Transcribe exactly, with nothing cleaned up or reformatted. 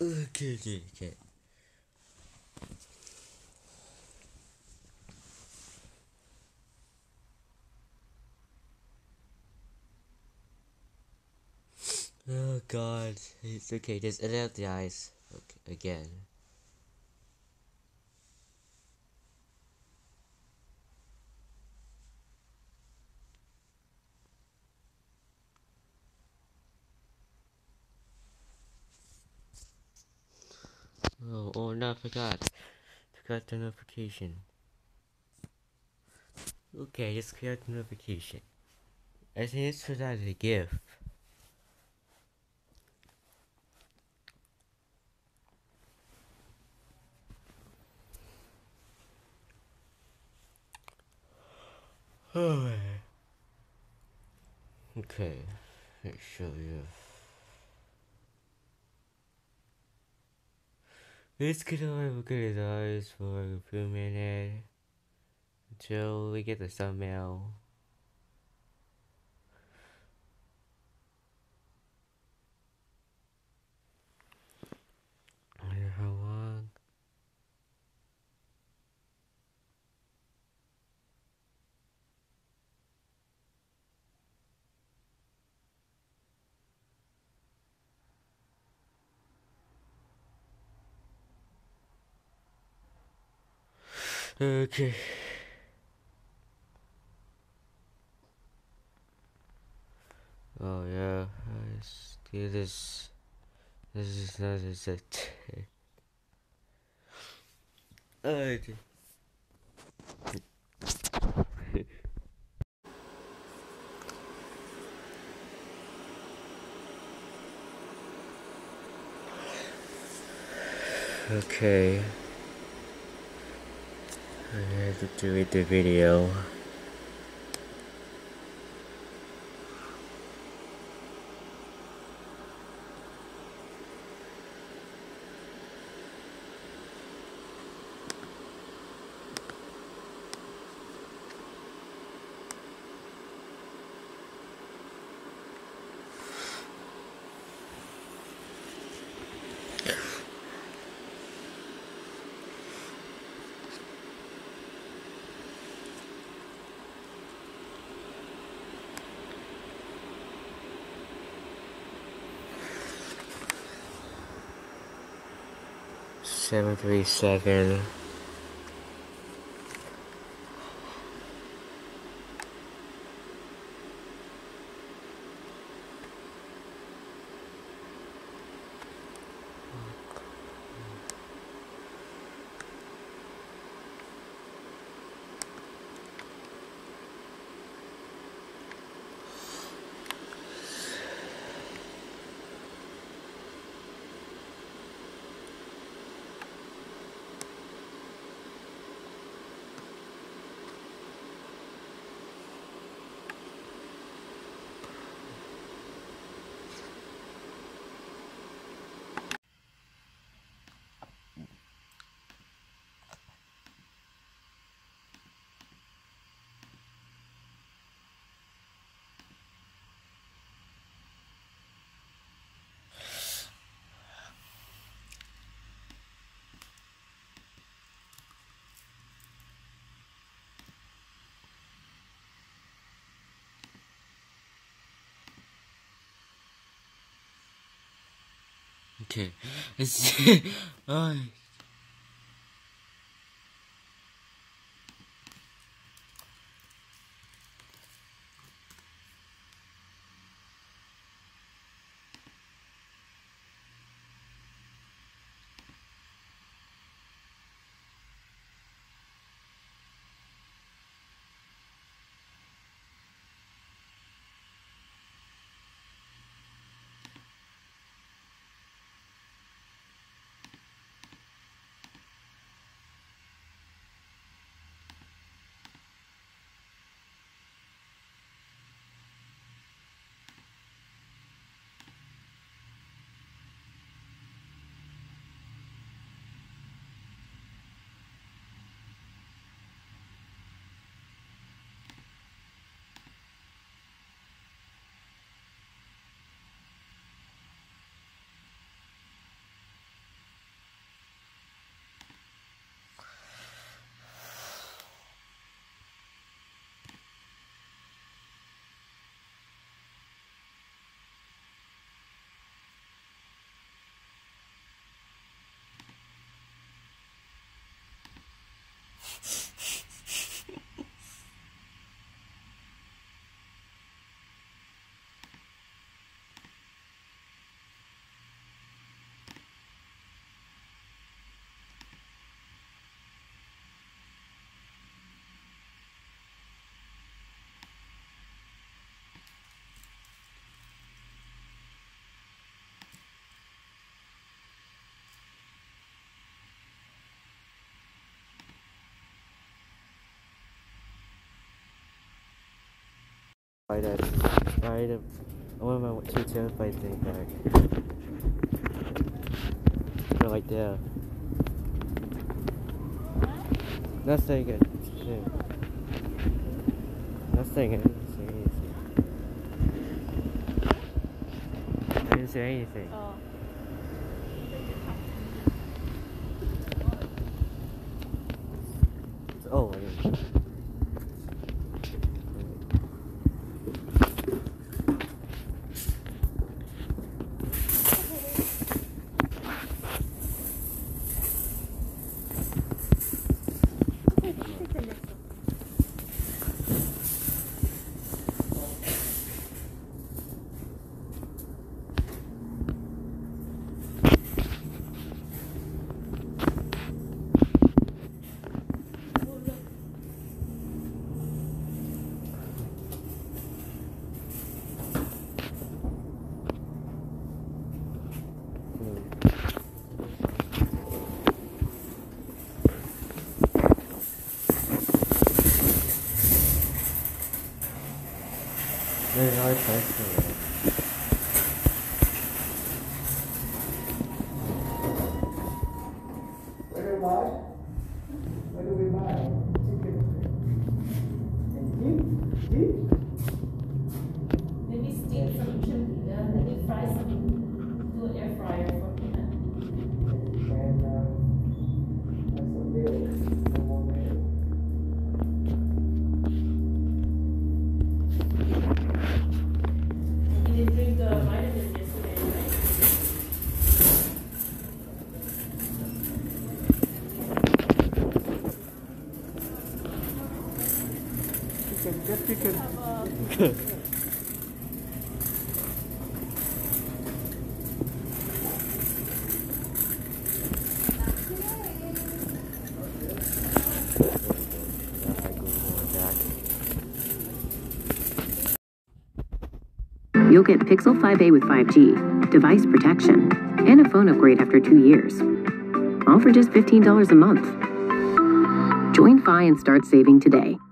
Okay, okay, okay. Oh god, it's okay, just edit out the eyes. Okay, again. Oh, oh no, I forgot. Forgot the notification. Okay, just clear the notification. I think it's for that a gift. Oh, okay, let's show you. Let's get away look at his eyes for a few minutes until we get the thumbnail. I don't know how long. Okay. Oh yeah, let's do this. This is not as it. Okay. Okay. I have to delete the video. Seven three seven. Okay. It's oh. that. Alright, I want my two terabyte thing back. Or like that. Not saying it. Shit. Not saying it. I didn't say anything. I didn't say anything. Oh. Oh, I didn't. There's no place for it. Where do we buy? Where do we buy? Chicken. And deep? Deep? Maybe steam some chicken, uh, maybe fry some, do an air fryer for me. And uh, that's some milk. Some more milk. You didn't drink the vitamins yesterday, right? Chicken, just chicken. You'll get Pixel five a with five G, device protection, and a phone upgrade after two years. All for just fifteen dollars a month. Join Fi and start saving today.